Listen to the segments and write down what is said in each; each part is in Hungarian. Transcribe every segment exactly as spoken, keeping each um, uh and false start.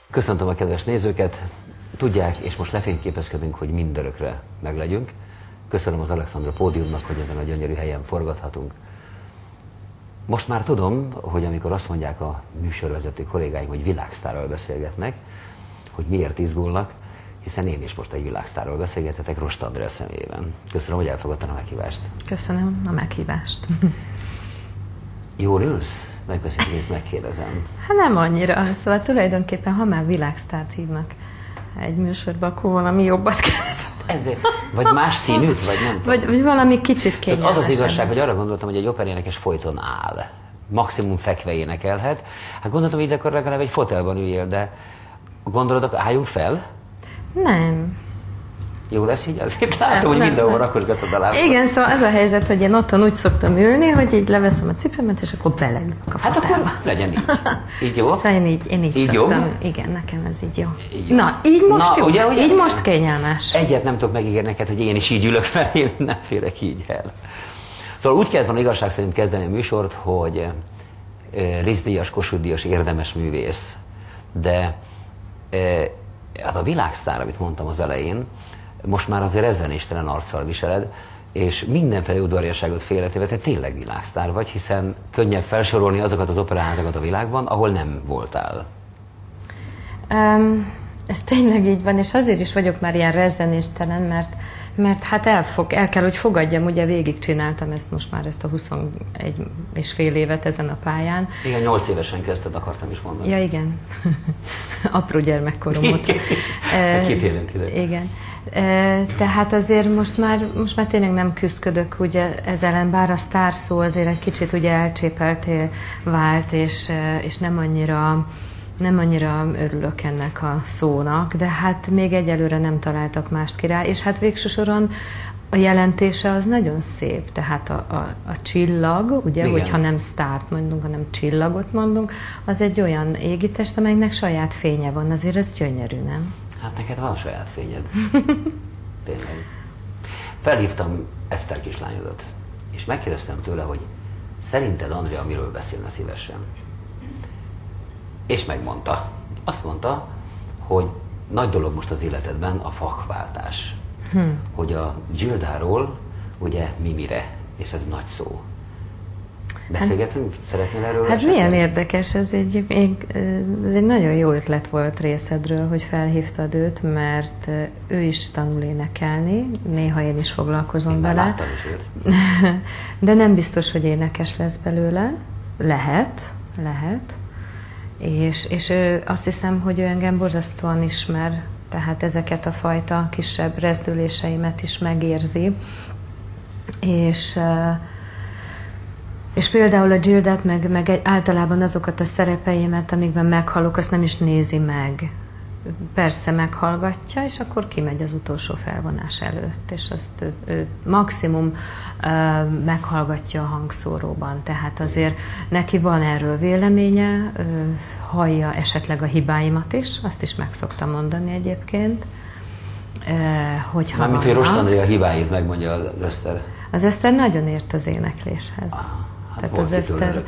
Köszöntöm a kedves nézőket, tudják, és most lefényképezkedünk, hogy mindörökre meglegyünk. Köszönöm az Alexandra pódiumnak, hogy ezen a gyönyörű helyen forgathatunk. Most már tudom, hogy amikor azt mondják a műsorvezető kollégáim, hogy világsztárral beszélgetnek, hogy miért izgulnak, hiszen én is most egy világsztárral beszélgethetek Rost Andrea személyében. Köszönöm, hogy elfogadtad a meghívást. Köszönöm a meghívást. Jól ülsz? Megbeszélni, ezt megkérdezem. Hát nem annyira. Szóval tulajdonképpen, ha már világsztárt hívnak egy műsorba, akkor valami jobbat kell. Ezért, vagy más színűt, vagy nem vagy, vagy valami kicsit kényelmesebb. Az az igazság, hogy arra gondoltam, hogy egy operénekes folyton áll. Maximum fekve énekelhet. Hát gondoltam, hogy ide akkor legalább egy fotelban üljél, de gondolod, akkor álljunk fel? Nem. Jó lesz így? Azért látom, hogy mindenhol rakosgatod a lábad. Igen, szóval az a helyzet, hogy én otthon úgy szoktam ülni, hogy így leveszem a cipőmet, és akkor beleülök a Hát fotelba. akkor legyen így. Így jó? Szóval én így, én így, így szoktam. Jó? Igen, nekem ez így jó. Így jó. Na, így most Na, jó. ugye, ugye, így ugye? most kényelmes. Egyet nem tudok megígérni neked, hogy én is így ülök, mert én nem férek így el. Szóval úgy kellett volna igazság szerint kezdeni a műsort, hogy Risz-díjas, Kossuth-díjas érdemes művész. De hát a világsztár, amit mondtam az elején, most már azért ezen istenen arccal viseled, és mindenféle udvariasságot félretéve, te tényleg világsztár vagy, hiszen könnyebb felsorolni azokat az operaházakat a világban, ahol nem voltál. Um, ez tényleg így van, és azért is vagyok már ilyen rezzenéstelen, mert, mert hát elfog, el kell, hogy fogadjam, ugye végigcsináltam ezt most már ezt a huszonegy és fél évet ezen a pályán. Igen, nyolc évesen kezdted, akartam is mondani. Ja, igen. Apró gyermekkorom ott. Kitérünk ide. Igen. Tehát azért most már, most már tényleg nem küzdködök ugye ez ellen, bár a sztár szó azért egy kicsit ugye elcsépelté vált, és, és nem annyira nem annyira örülök ennek a szónak, de hát még egyelőre nem találtak mást ki rá, és hát végső soron a jelentése az nagyon szép, tehát a, a, a csillag, ugye, igen, hogyha nem sztárt mondunk, hanem csillagot mondunk, az egy olyan égitest, amelynek saját fénye van, azért ez gyönyörű, nem? Hát neked van saját fényed. Tényleg. Felhívtam Eszter kislányodat, és megkérdeztem tőle, hogy szerinted, Andrea, miről beszélne szívesen? És megmondta. Azt mondta, hogy nagy dolog most az életedben a fakváltás. Hm. Hogy a Gildáról ugye Mimire, és ez nagy szó. Beszélgetünk? Hát, szeretnél erről? Hát esetleg? Milyen érdekes, ez egy, ez egy nagyon jó ötlet volt részedről, hogy felhívtad őt, mert ő is tanul énekelni, néha én is foglalkozom én vele. Is de nem biztos, hogy énekes lesz belőle. Lehet, lehet. És, és ő, azt hiszem, hogy ő engem borzasztóan ismer, tehát ezeket a fajta kisebb rezdüléseimet is megérzi. És... És például a Gildát, meg, meg általában azokat a szerepeimet, amikben meghalok, azt nem is nézi meg. Persze meghallgatja, és akkor kimegy az utolsó felvonás előtt, és azt ő, ő maximum uh, meghallgatja a hangszóróban. Tehát azért neki van erről véleménye, uh, hallja esetleg a hibáimat is, azt is meg szoktam mondani egyébként. Uh, hogyha Mármint, hogy Rost Andrea hibáit megmondja az Eszter. Az Eszter nagyon ért az énekléshez. Ah. Hát tehát az Eszter...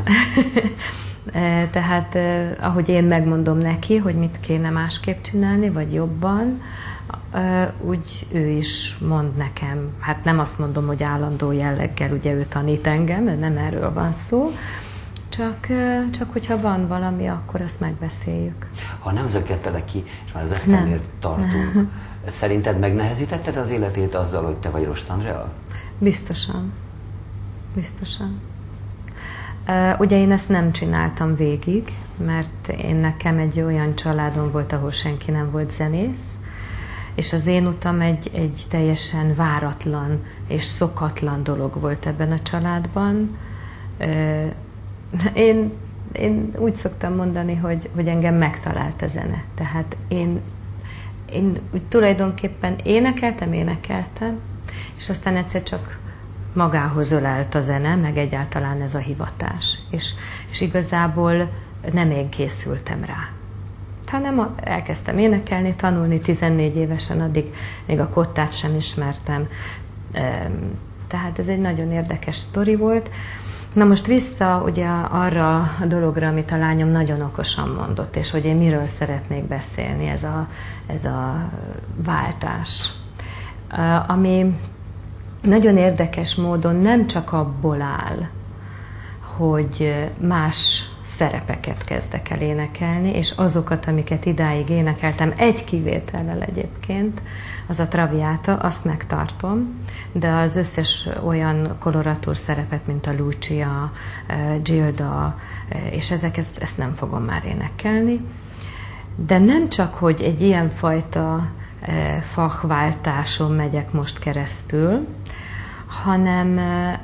Tehát ahogy én megmondom neki, hogy mit kéne másképp csinálni, vagy jobban, úgy ő is mond nekem. Hát nem azt mondom, hogy állandó jelleggel, ugye ő tanít engem, de nem erről van szó. Csak, csak hogyha van valami, akkor azt megbeszéljük. Ha nem zökkentelek ki, és már az Eszternél tartunk, nem. Szerinted megnehezítetted az életét azzal, hogy te vagy Rost Andrea? Biztosan. Biztosan. Uh, ugye én ezt nem csináltam végig, mert én nekem egy olyan családom volt, ahol senki nem volt zenész, és az én utam egy, egy teljesen váratlan és szokatlan dolog volt ebben a családban. Uh, én, én úgy szoktam mondani, hogy, hogy engem megtalált a zene. Tehát én, én úgy tulajdonképpen énekeltem, énekeltem, és aztán egyszer csak magához ölelt a zene, meg egyáltalán ez a hivatás. És, és igazából nem én készültem rá. Hanem elkezdtem énekelni, tanulni tizennégy évesen, addig még a kottát sem ismertem. Tehát ez egy nagyon érdekes sztori volt. Na most vissza ugye arra a dologra, amit a lányom nagyon okosan mondott, és hogy én miről szeretnék beszélni, ez a, ez a váltás. Ami nagyon érdekes módon nem csak abból áll, hogy más szerepeket kezdek el énekelni, és azokat, amiket idáig énekeltem, egy kivétellel egyébként, az a Traviata, azt megtartom, de az összes olyan koloratúr szerepet, mint a Lucia, Gilda, és ezek, ezt, ezt nem fogom már énekelni. De nem csak, hogy egy ilyenfajta fachváltáson megyek most keresztül, hanem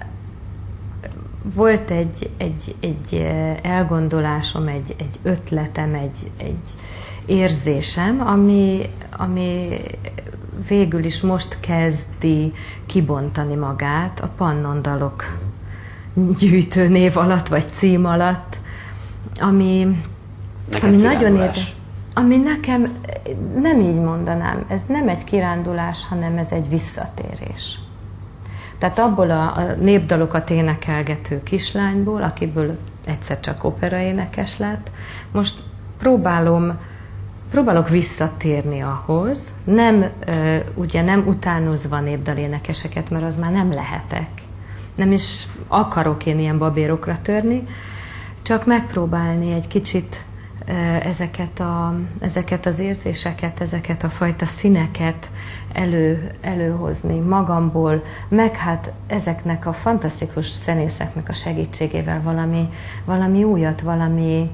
volt egy, egy, egy elgondolásom, egy, egy ötletem, egy, egy érzésem, ami, ami végül is most kezdi kibontani magát a Pannon dalok gyűjtő név alatt, vagy cím alatt, ami, ami nagyon érdekes. Ami nekem, nem így mondanám, ez nem egy kirándulás, hanem ez egy visszatérés. Tehát abból a, a népdalokat énekelgető kislányból, akiből egyszer csak operaénekes lett, most próbálom, próbálok visszatérni ahhoz, nem, ugye nem utánozva népdalénekeseket, mert az már nem lehetek. Nem is akarok én ilyen babérokra törni, csak megpróbálni egy kicsit ezeket, a, ezeket az érzéseket, ezeket a fajta színeket elő, előhozni magamból, meg hát ezeknek a fantasztikus zenészeknek a segítségével valami, valami újat, valami,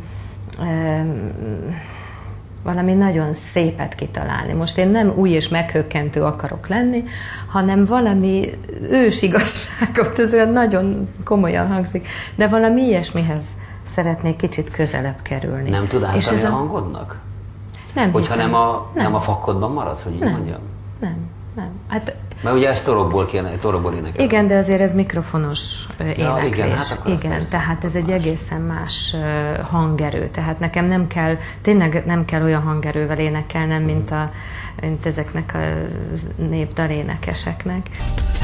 valami nagyon szépet kitalálni. Most én nem új és meghökkentő akarok lenni, hanem valami ősigazságot, ez olyan nagyon komolyan hangzik, de valami ilyesmihez szeretnék kicsit közelebb kerülni. Nem tud ártani a hangodnak? Nem Hogyha hiszem. nem a, nem. nem a fakkodban maradsz, hogy így nem. mondjam? Nem, nem. Hát, mert ugye ezt torokból kéne, torokból énekel. Igen, de azért ez mikrofonos éneklés. Ja, igen, hát igen, tehát ez egy egészen más hangerő. Tehát nekem nem kell, tényleg nem kell olyan hangerővel énekelnem, mint, a, mint ezeknek a népdalénekeseknek.